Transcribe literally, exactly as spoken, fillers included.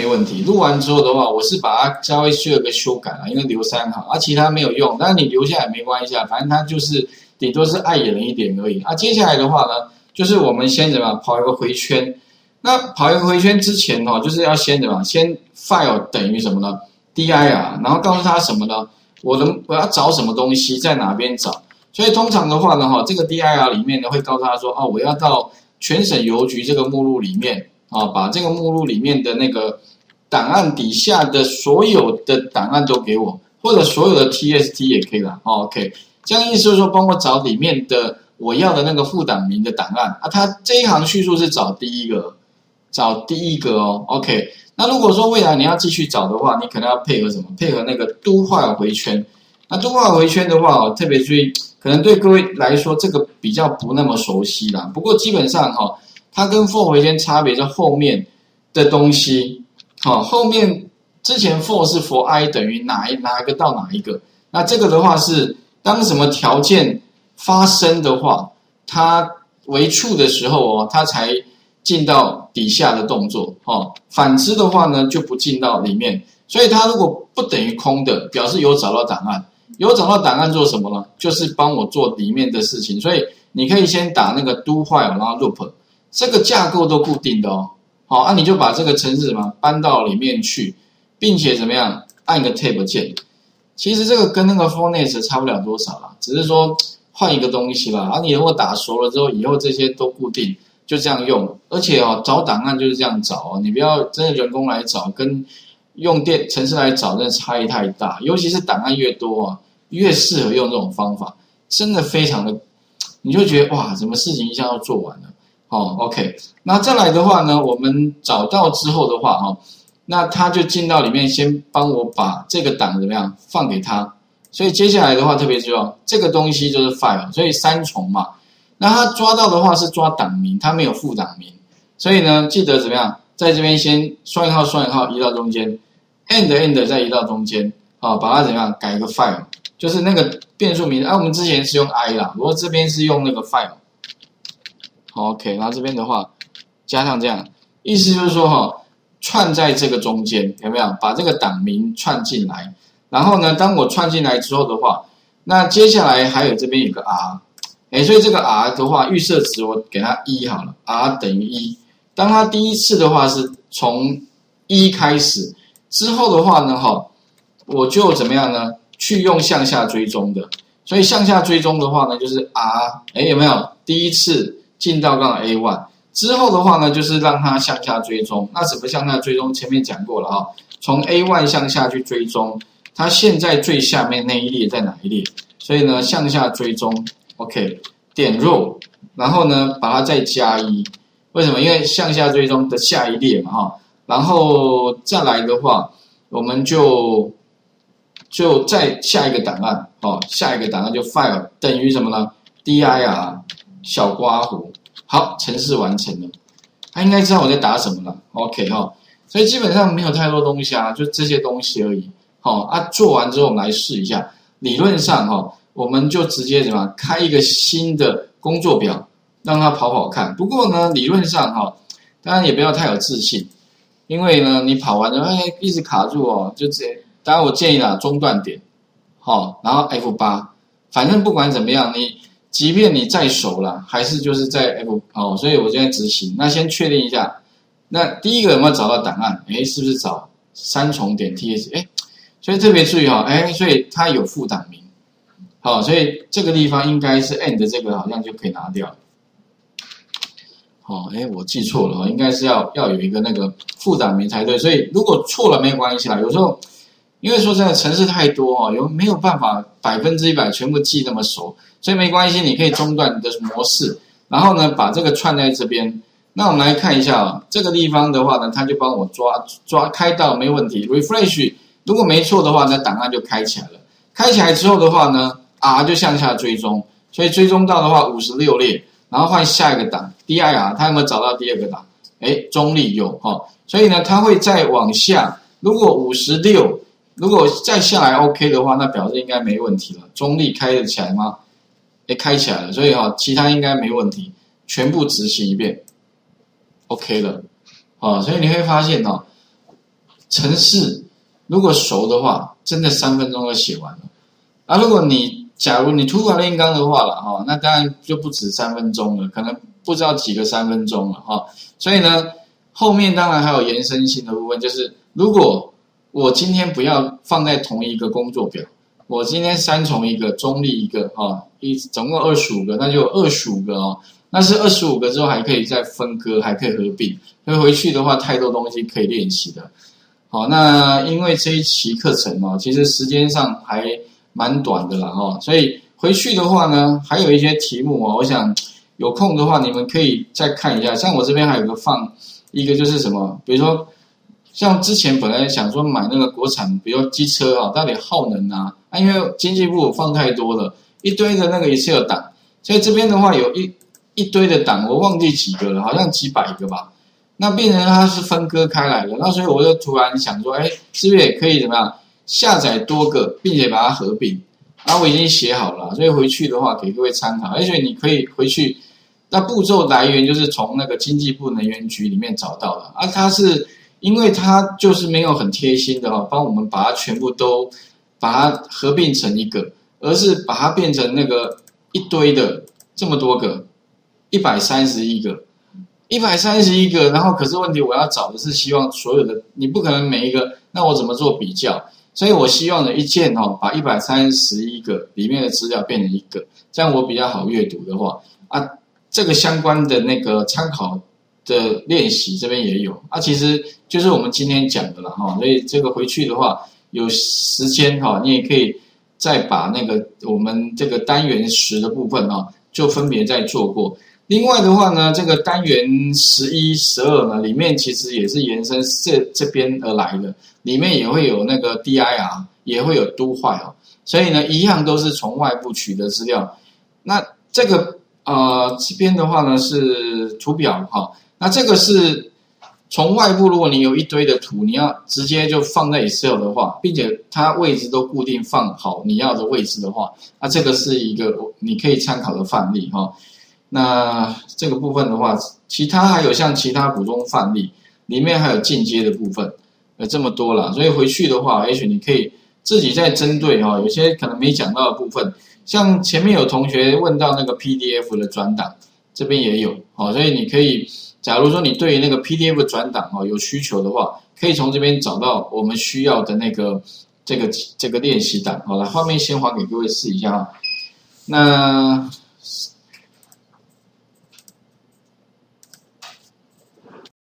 问题。录完之后的话，我是把它稍微做一个修改了，因为留三行，啊，其他没有用，但是你留下来没关系啊，反正它就是顶多是碍眼人一点而已。啊，接下来的话呢，就是我们先怎么样跑一个回圈。那跑一个回圈之前哦，就是要先怎么样？先 file 等于什么呢 ？dir， 然后告诉他什么呢？我的我要找什么东西，在哪边找？所以通常的话呢，哈，这个 dir 里面呢会告诉他说，哦，我要到全省邮局这个目录里面啊，把这个目录里面的那个档案底下的所有的档案都给我，或者所有的 txt 也可以啦。哦 OK， 这样意思就是说，帮我找里面的我要的那个副档名的档案啊。它这一行叙述是找第一个。找第一个哦 ，OK。那如果说未来你要继续找的话，你可能要配合什么？配合那个 do while 回圈。那 do while 回圈的话哦，特别注意，可能对各位来说这个比较不那么熟悉啦。不过基本上哈、哦，它跟 for 回圈差别在后面的东西。好、哦，后面之前 for 是 for i 等于哪一哪一个到哪一个？那这个的话是当什么条件发生的话，它为 true 的时候哦，它才进到底下的动作，哦，反之的话呢，就不进到里面。所以它如果不等于空的，表示有找到档案。有找到档案做什么呢？就是帮我做里面的事情。所以你可以先打那个 do while， 然后 loop， 这个架构都固定的哦。好，那、啊、你就把这个程式嘛搬到里面去，并且怎么样，按个 tab 键。其实这个跟那个 for net 差不了多少啦，只是说换一个东西啦。啊，你如果打熟了之后，以后这些都固定。就这样用，而且哦，找档案就是这样找哦，你不要真的人工来找，跟用电程式来找，真的差异太大。尤其是档案越多啊，越适合用这种方法，真的非常的，你就觉得哇，什么事情一下要做完了。哦 ，OK， 那再来的话呢，我们找到之后的话，哈，那他就进到里面，先帮我把这个档怎么样放给他。所以接下来的话，特别注意哦，这个东西就是 file， 所以三重嘛。那他抓到的话是抓档名，他没有副档名，所以呢，记得怎么样，在这边先双引号双引号移到中间 ，end end 再移到中间，啊，把它怎么样改一个 file， 就是那个变数名，啊，我们之前是用 i 啦，不过这边是用那个 file， 好 OK， 然后这边的话加上这样，意思就是说哈，串在这个中间有没有？把这个档名串进来，然后呢，当我串进来之后的话，那接下来还有这边有个 r。哎，所以这个 r 的话，预设值我给它一好了 ，r 等于一。当它第一次的话是从一开始，之后的话呢，哈，我就怎么样呢？去用向下追踪的。所以向下追踪的话呢，就是 r， 哎，有没有？第一次进到刚好 A 一 之后的话呢，就是让它向下追踪。那怎么向下追踪？前面讲过了哈，从 A 一 向下去追踪，它现在最下面那一列在哪一列？所以呢，向下追踪。OK， 点 row， 然后呢，把它再加一，为什么？因为向下追踪的下一列嘛，哈，然后再来的话，我们就就再下一个档案，哦，下一个档案就 file 等于什么呢 ？dir 小刮胡，好，程式完成了，他应该知道我在打什么了 ，OK 哈，所以基本上没有太多东西啊，就这些东西而已，好啊，做完之后我们来试一下，理论上哈。我们就直接怎么开一个新的工作表，让它跑跑看。不过呢，理论上哈，当然也不要太有自信，因为呢，你跑完了，哎，一直卡住哦，就这。当然我建议啦，中断点，好，然后 F 八， 反正不管怎么样，你即便你再熟了，还是就是在 F 哦，所以我现在执行。那先确定一下，那第一个有没有找到档案？哎，是不是找三重点 ts？ 哎，所以特别注意哈，哎，所以它有副档名。好，所以这个地方应该是 end 这个好像就可以拿掉。好，哎，我记错了，应该是要要有一个那个副档名才对。所以如果错了没关系啦，有时候因为说真的程式太多哦，有没有办法百分之一百全部记那么熟，所以没关系，你可以中断你的模式，然后呢把这个串在这边。那我们来看一下啊，这个地方的话呢，它就帮我抓抓开到没问题 ，refresh 如果没错的话，那档案就开起来了。开起来之后的话呢 ，R 就向下追踪，所以追踪到的话五十六列，然后换下一个档 dir， 它有没有找到第二个档？哎，中立有哈、哦，所以呢，它会再往下。如果五十六，如果再下来 OK 的话，那表示应该没问题了。中立开得起来吗？哎，开起来了，所以哈、哦，其他应该没问题，全部执行一遍 ，OK 了。哦，所以你会发现哦， 程式如果熟的话，真的三分钟就写完了。啊，如果你假如你突发炼钢的话了哈，那当然就不止三分钟了，可能不知道几个三分钟了哈。所以呢，后面当然还有延伸性的部分，就是如果我今天不要放在同一个工作表，我今天三重一个，中立一个哈，一总共二十五个，那就有二十五个哦。那是二十五个之后还可以再分割，还可以合并，所以回去的话太多东西可以练习的。好，那因为这一期课程哦，其实时间上还蛮短的啦哈，所以回去的话呢，还有一些题目哦，我想有空的话你们可以再看一下。像我这边还有个放一个就是什么，比如说像之前本来想说买那个国产，比如机车啊，到底耗能啊，啊因为经济部放太多了，一堆的那个 Excel 档，所以这边的话有一一堆的档，我忘记几个了，好像几百个吧。那变成它是分割开来的，那所以我就突然想说，哎，是不是也可以怎么样下载多个，并且把它合并？然后我已经写好了，所以回去的话给各位参考。而且你可以回去，那步骤来源就是从那个经济部能源局里面找到的。啊，它是因为它就是没有很贴心的哈，帮我们把它全部都把它合并成一个，而是把它变成那个一堆的这么多个，一百三十一个。一百三十一个，然后可是问题我要找的是希望所有的，你不可能每一个，那我怎么做比较？所以我希望的一键哦，把一百三十一个里面的资料变成一个，这样我比较好阅读的话啊，这个相关的那个参考的练习这边也有啊，其实就是我们今天讲的了哈，所以这个回去的话有时间哈，你也可以再把那个我们这个单元十的部分哈，就分别再做过。另外的话呢，这个单元十一、十二呢，里面其实也是延伸这这边而来的，里面也会有那个 D I R， 也会有都坏哦，所以呢，一样都是从外部取得资料。那这个呃这边的话呢是图表哈，那这个是从外部，如果你有一堆的图，你要直接就放在 Excel 的话，并且它位置都固定放好你要的位置的话，那这个是一个你可以参考的范例哈。那这个部分的话，其他还有像其他补充范例，里面还有进阶的部分，有这么多啦，所以回去的话，也许你可以自己再针对哈，有些可能没讲到的部分，像前面有同学问到那个 P D F 的转档，这边也有，好，所以你可以，假如说你对于那个 P D F 转档哦有需求的话，可以从这边找到我们需要的那个这个这个练习档，好了，画面先还给各位试一下哈，那。